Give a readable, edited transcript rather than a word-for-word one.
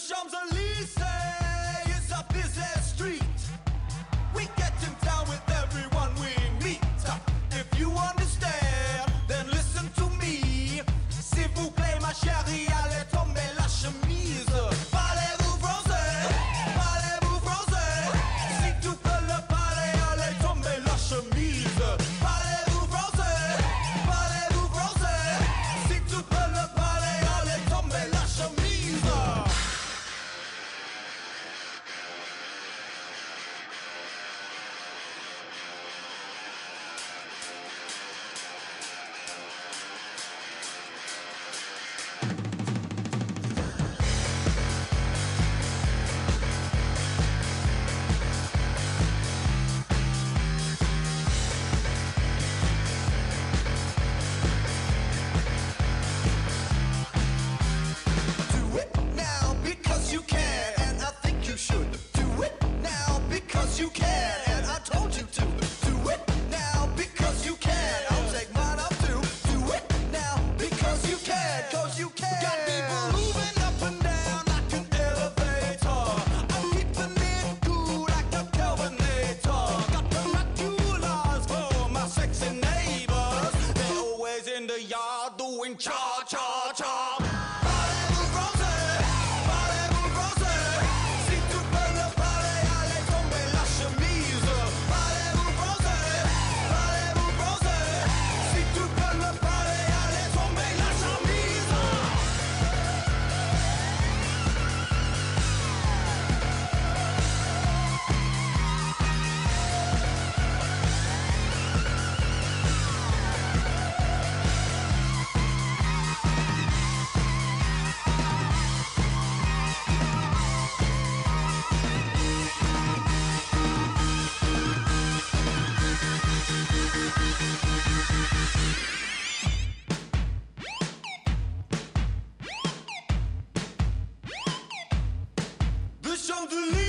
Champs-Élysées is a busy street. We get him down with everyone we meet. If you understand, then listen to me. S'il vous plaît, ma chérie, allez tomber la chemise. Parlez-vous français? Parlez-vous français? Si tu peux le parler, allez tomber la chemise. Parlez-vous français? Parlez-vous français? Si tu peux le parler, allez tomber la chemise. Do it now because you can, and I think you should. Do it now because you can, and I told you to. Do it now because you can. I'll take mine up too. Do it now because you can, cause you can. Got people moving up and down like an elevator. I'm keeping it cool like a Kelvinator. Got the Maculas for my sexy neighbors. They're always in the yard doing cha cha cha. Parlez-vous français? Parlez-vous français? Si tu peux le parler, allez tomber la chemise. Parlez-vous français? Parlez-vous français? Si tu peux le parler, allez tomber la chemise. The Champs-Élysées